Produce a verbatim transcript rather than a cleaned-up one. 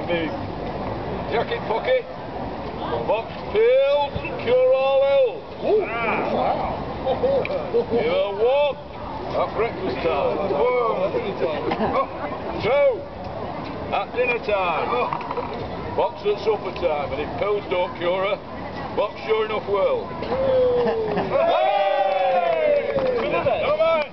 big. Jacket pocket. Box pills and cure all ill. Your walk at breakfast time. Two at dinner time. Box at supper time. And if pills don't cure her, box sure enough will. Hey! Come on.